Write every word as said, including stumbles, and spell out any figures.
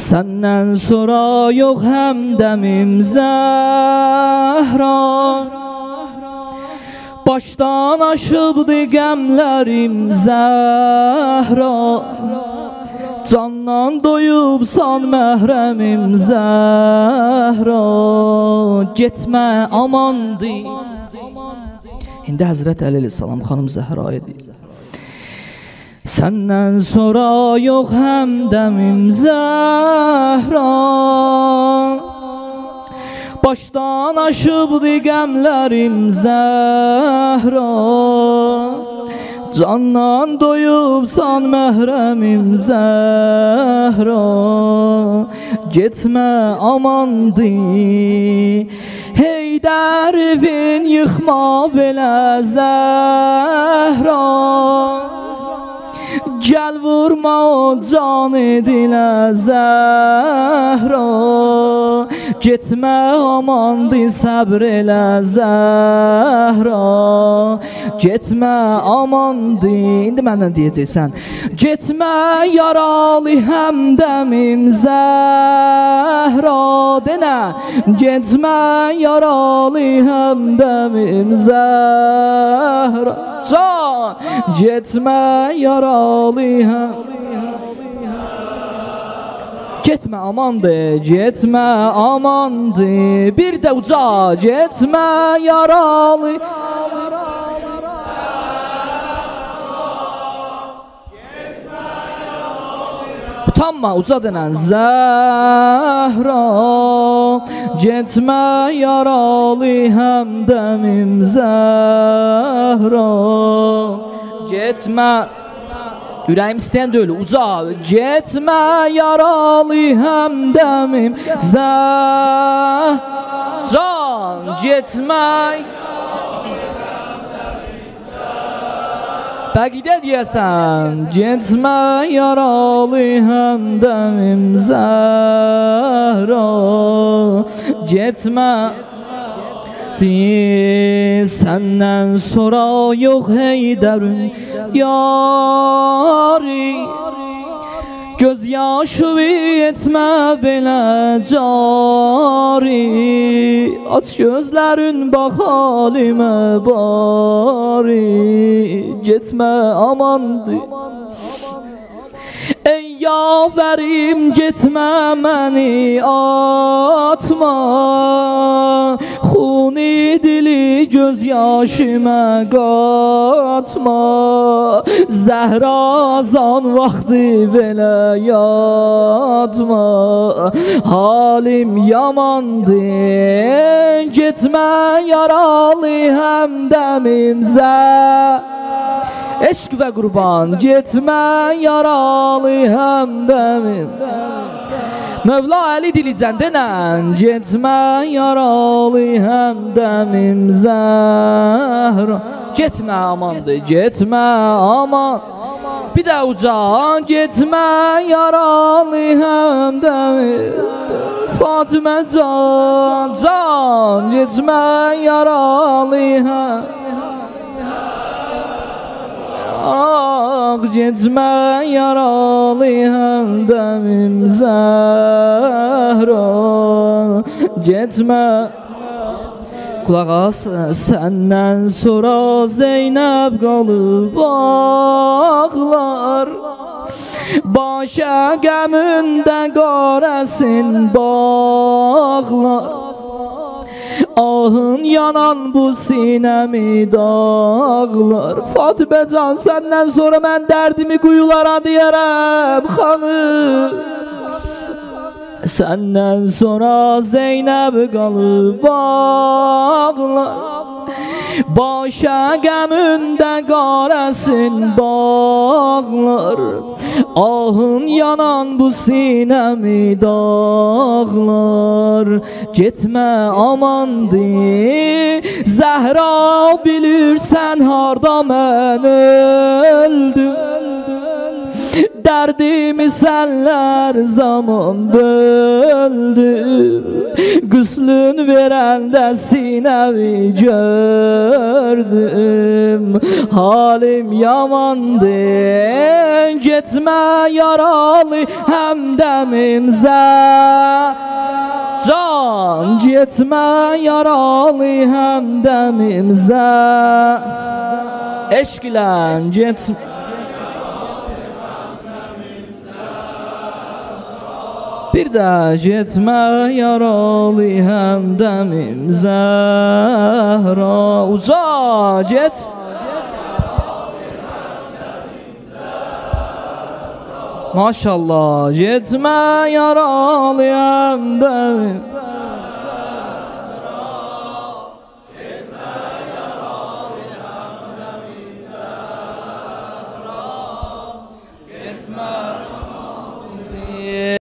Səndən sonra yox həmdəmim Zəhra, başdan aşıbdı qəmlərim Zəhra, candan doyubsan məhrəmim Zəhra, getmə amandı. İndi Həzrət Əli əleyhissalam xanım Zəhraya deyir: Səndən sonra yox həmdəmim Zəhra, başdan aşıbdı qəmlərim Zəhra, candan doyubsan məhrəmim Zəhra, getmə amandı. Heydər evin yıxma belə Zəhra, gəl vurma o canı dilə Zəhra, getmə amandı səbr elə Zəhra, getmə amandı. İndi məndən deyəcəksən: getmə yaralı həmdəmim Zəhra, denə, getmə yaralı həmdəmim Zəhra, can, getmə yaralı həm, getmə amandı, getmə amandı. Bir də uca, getmə yaralı, utanma, uca denən Zəhra, getmə yaralı həmdəmim Zəhra, getmə. Ürəyim istəyən deyil, uca, getmə yaralı həmdəmim Zəhra, can, getmə. Bəqidə deyəsən: getmə yaralı həmdəmim Zəhra, getmə. Səndən sonra yox Heydərün yari, göz yaşı etmə belə cari, aç gözlərin bax halimə bari, getmə amandı. Ey yavərim, getmə məni atma, xuni dili göz yaşımə qatma, Zəhra azan vaxtı belə yatma, halim yamandı, getmə yaralı həmdəmim Zəhra, eşq və qurban, getmə yaralı həmdəmim. Mövla Əli dilicən denən: getmə yaralı həmdəmim Zəhra, getmə amandı, getmə aman. Bir də uca, getmə yaralı həmdəmim Fatimə can, can, getmə yaralı həmdəmim. Ah, getmə yaralı həmdəmim Zəhra, getmə. Qulaq as, səndən sonra Zeynəb qalıb ağlar, başa qəmündə qarəsin bağlar, ahın yanan bu sinəmi dağlar. Fatibə can, səndən sonra mən dərdimi quyulara deyərəm xanım. Səndən sonra Zeynəb qalıb ağlar, başa qəmündə qarəsin bağlar, ahın yanan bu sinəmi dağlar, getmə amandı. Zəhra, bilirsən harda mən öldüm, Dərdimi sənlər zaman böldüm. Qüslün verəndə sinəvi gördüm. Halim yamandır, getmə yaralı həmdəmimzə. Can getmə yaralı həmdəmimzə. Eşq ilə getmə. Bir də getmə yaralı həmdəmimzə. Uza get. Maşallah getmə yaralı həmdəmimzə.